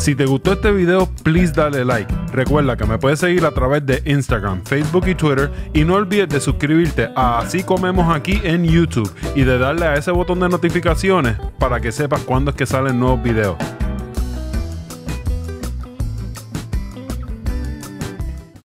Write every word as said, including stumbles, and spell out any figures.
Si te gustó este video, please dale like. Recuerda que me puedes seguir a través de Instagram, Facebook y Twitter, y no olvides de suscribirte a Así Comemos Aquí en YouTube y de darle a ese botón de notificaciones para que sepas cuándo es que salen nuevos videos.